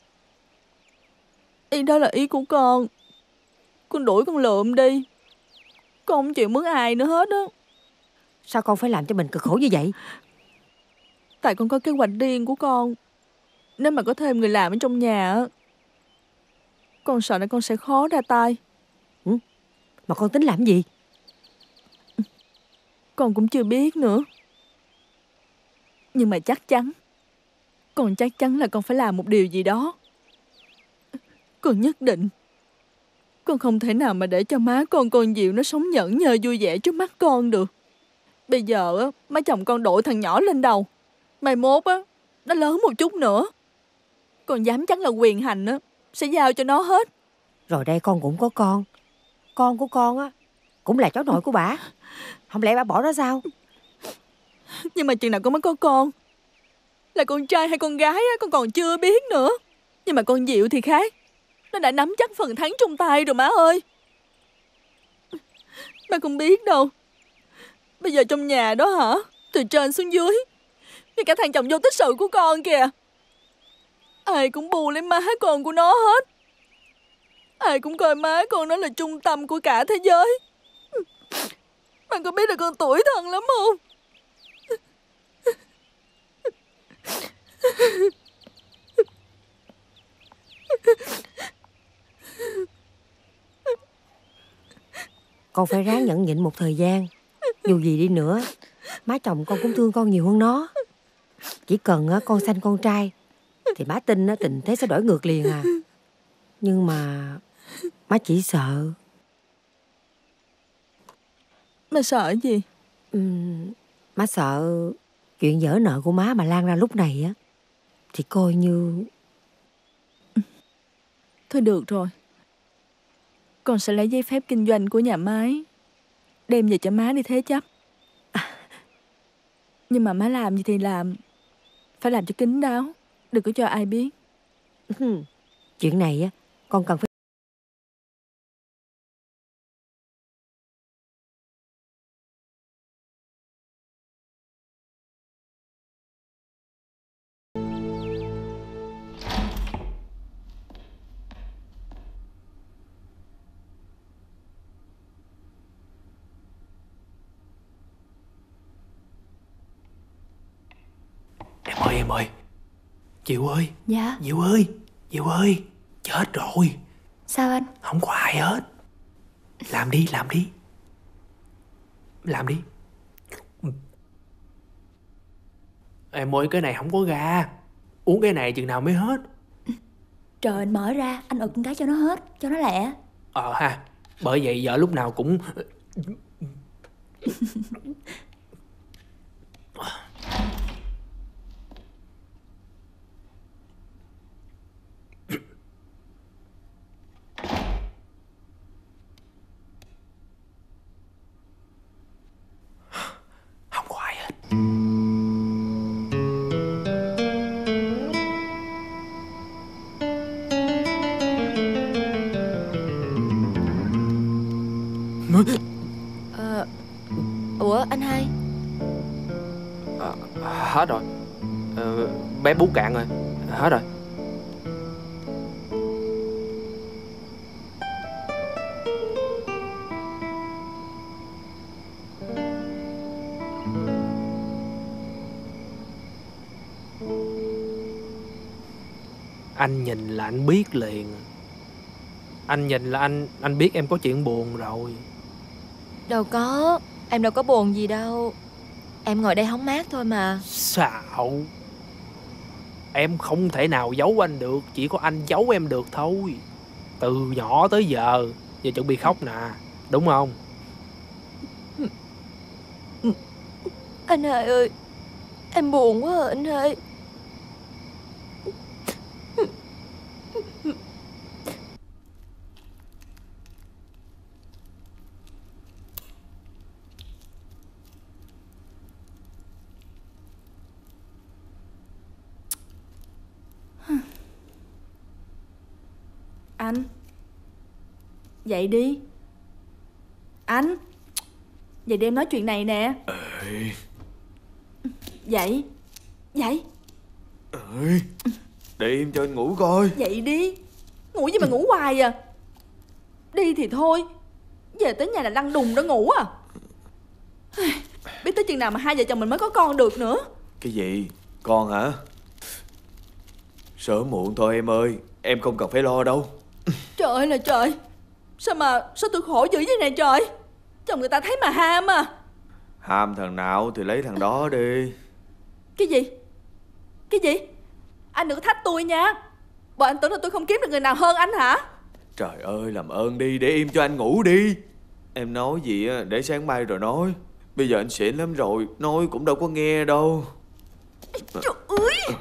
Ý đó là ý của con. Con đuổi con lượm đi. Con không chịu mướn ai nữa hết á. Sao con phải làm cho mình cực khổ như vậy? Tại con có kế hoạch riêng của con. Nếu mà có thêm người làm ở trong nhà á, Con sợ là con sẽ khó ra tay. Ừ? Mà con tính làm gì? Con cũng chưa biết nữa. Nhưng mà chắc chắn, con chắc chắn là con phải làm một điều gì đó. Con nhất định. Con không thể nào mà để cho má con con Diệu nó sống nhẫn nhơ vui vẻ trước mắt con được. Bây giờ á, má chồng con đội thằng nhỏ lên đầu. Mai mốt á, nó lớn một chút nữa, con dám chắc là quyền hành á sẽ giao cho nó hết. Rồi đây con cũng có con. Con của con á cũng là cháu nội của bà. Không lẽ bà bỏ nó sao? Nhưng mà chừng nào con mới có con, là con trai hay con gái á, con còn chưa biết nữa. Nhưng mà con Diệu thì khác. Nó đã nắm chắc phần thắng trong tay rồi má ơi. Má không biết đâu. Bây giờ trong nhà đó hả, từ trên xuống dưới, ngay cả thằng chồng vô tích sự của con kìa, ai cũng bù lấy má con của nó hết. Ai cũng coi má con nó là trung tâm của cả thế giới. Má có biết là con tủi thân lắm không? Con phải ráng nhẫn nhịn một thời gian. Dù gì đi nữa, má chồng con cũng thương con nhiều hơn nó. Chỉ cần con sanh con trai thì má tin tình thế sẽ đổi ngược liền à. Nhưng mà má chỉ sợ. Má sợ gì? Ừ, má sợ chuyện vỡ nợ của má mà lan ra lúc này á thì coi như... Thôi được rồi, con sẽ lấy giấy phép kinh doanh của nhà máy đem về cho má đi thế chấp. À, nhưng mà má làm gì thì làm, phải làm cho kín đáo, đừng có cho ai biết. Chuyện này á con cần phải... Em ơi, em ơi. Diệu ơi. Dạ. Diệu ơi, Diệu ơi. Chết rồi. Sao anh? Không có ai hết. Làm đi, làm đi. Làm đi. Em ơi, cái này không có ga. Uống cái này chừng nào mới hết. Trời, anh mở ra, anh ực cái cho nó hết, cho nó lẹ. Ờ ha. Bởi vậy vợ lúc nào cũng... Không có ai hết. Ờ, ủa anh hai? À, hết rồi. Ờ, bé bú cạn rồi. Hết rồi. Anh nhìn là anh biết liền. Anh nhìn là anh anh biết em có chuyện buồn rồi. Đâu có, em đâu có buồn gì đâu. Em ngồi đây hóng mát thôi mà. Sao? Em không thể nào giấu anh được, chỉ có anh giấu em được thôi. Từ nhỏ tới giờ, giờ chuẩn bị khóc nè, đúng không? Anh hai ơi, em buồn quá à, anh hai. Anh, dậy đi. Anh, dậy đi, em nói chuyện này nè. Ê. Dậy, dậy. Ê. Để im cho anh ngủ coi. Dậy đi. Ngủ gì mà ngủ hoài à. Đi thì thôi, về tới nhà là lăn đùng đó ngủ à. Biết tới chừng nào mà hai vợ chồng mình mới có con được nữa. Cái gì? Con hả? Sớm muộn thôi em ơi. Em không cần phải lo đâu. Trời Trời ơi là trời, sao mà sao tôi khổ dữ vậy này trời. Chồng người ta thấy mà ham à. Ham thằng nào thì lấy thằng đó đi. Cái gì? Cái gì? Anh đừng có thách tôi nha. Bộ anh tưởng là tôi không kiếm được người nào hơn anh hả? Trời ơi, làm ơn đi, để im cho anh ngủ đi. Em nói gì á, để sáng mai rồi nói. Bây giờ anh xỉn lắm rồi, nói cũng đâu có nghe đâu. Trời ơi.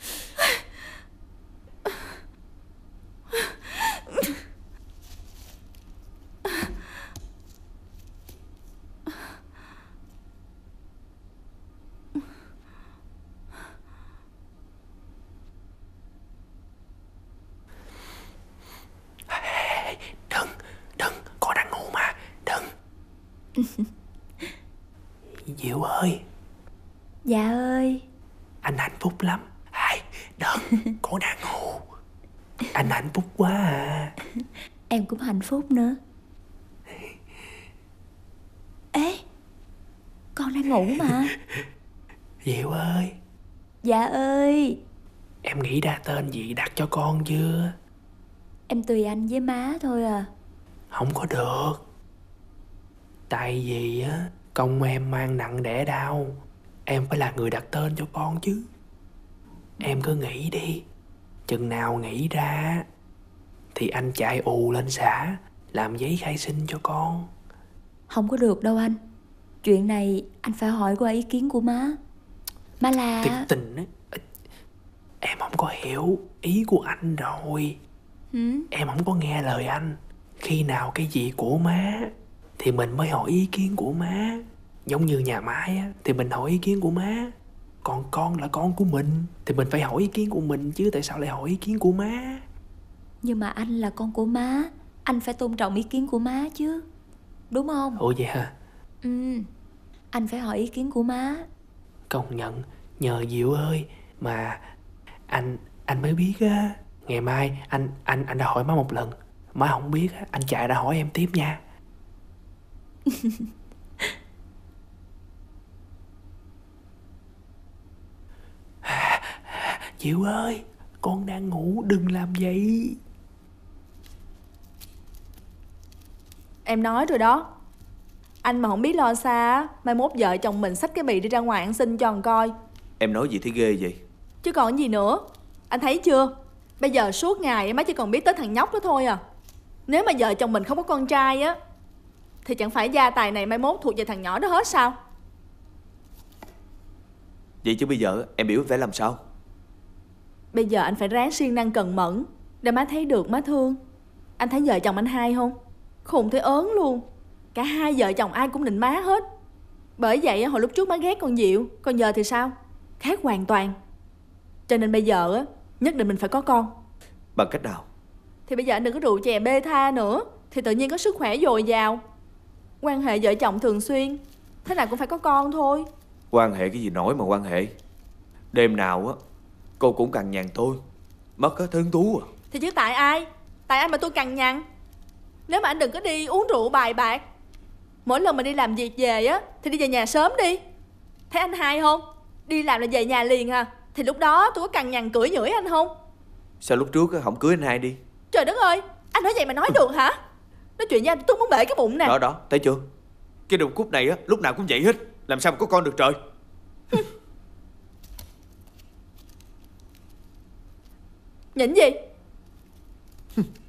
Đừng, đừng, con đang ngủ mà, đừng. Diệu ơi. Dạ ơi. Anh hạnh phúc lắm. Hai, đừng, con đang ngủ. Anh hạnh phúc quá à. Em cũng hạnh phúc nữa. Ê, con đang ngủ mà. Diệu ơi. Dạ ơi. Em nghĩ ra tên gì đặt cho con chưa? Em tùy anh với má thôi à. Không có được. Tại vì á, công em mang nặng đẻ đau, em phải là người đặt tên cho con chứ. Em cứ nghĩ đi, chừng nào nghĩ ra thì anh chạy ù lên xã làm giấy khai sinh cho con. Không có được đâu anh. Chuyện này anh phải hỏi qua ý kiến của má. Má là... Thiệt tình á, em không có hiểu ý của anh rồi. Ừ? Em không có nghe lời anh. Khi nào cái gì của má thì mình mới hỏi ý kiến của má. Giống như nhà Mai á, thì mình hỏi ý kiến của má. Còn con là con của mình thì mình phải hỏi ý kiến của mình chứ. Tại sao lại hỏi ý kiến của má? Nhưng mà anh là con của má, anh phải tôn trọng ý kiến của má chứ, đúng không? Ủa vậy hả? Ừ, anh phải hỏi ý kiến của má. Công nhận, nhờ Diệu ơi mà anh anh mới biết á. Ngày mai anh anh anh đã hỏi má một lần, má không biết á, anh chạy ra hỏi em tiếp nha. Diệu ơi, con đang ngủ, đừng làm vậy. Em nói rồi đó. Anh mà không biết lo xa, mai mốt vợ chồng mình xách cái bì đi ra ngoài ăn xin cho con coi. Em nói gì thấy ghê vậy? Chứ còn gì nữa. Anh thấy chưa, bây giờ suốt ngày má chỉ còn biết tới thằng nhóc đó thôi à. Nếu mà vợ chồng mình không có con trai á, thì chẳng phải gia tài này mai mốt thuộc về thằng nhỏ đó hết sao? Vậy chứ bây giờ em biểu phải làm sao? Bây giờ anh phải ráng siêng năng cần mẫn để má thấy được, má thương. Anh thấy vợ chồng anh hai không? Khùng thấy ớn luôn. Cả hai vợ chồng ai cũng nịnh má hết. Bởi vậy hồi lúc trước má ghét con Diệu, còn giờ thì sao? Khác hoàn toàn. Cho nên bây giờ á, nhất định mình phải có con. Bằng cách nào? Thì bây giờ anh đừng có rượu chè bê tha nữa, thì tự nhiên có sức khỏe dồi dào. Quan hệ vợ chồng thường xuyên, thế nào cũng phải có con thôi. Quan hệ cái gì nổi mà quan hệ. Đêm nào á cô cũng cằn nhằn tôi, mất hết hứng thú à. Thì chứ tại ai? Tại ai mà tôi cằn nhằn? Nếu mà anh đừng có đi uống rượu bài bạc, mỗi lần mà đi làm việc về á thì đi về nhà sớm đi. Thấy anh hai không? Đi làm là về nhà liền à. Thì lúc đó tôi có cằn nhằn cưỡi nhửi anh không? Sao lúc trước không cưới anh hai đi? Trời đất ơi, anh nói vậy mà nói được hả? Nói chuyện với anh tôi muốn bể cái bụng nè. Đó đó, thấy chưa? Cái đồng cúc này á lúc nào cũng vậy hết. Làm sao mà có con được trời. Nhịn gì?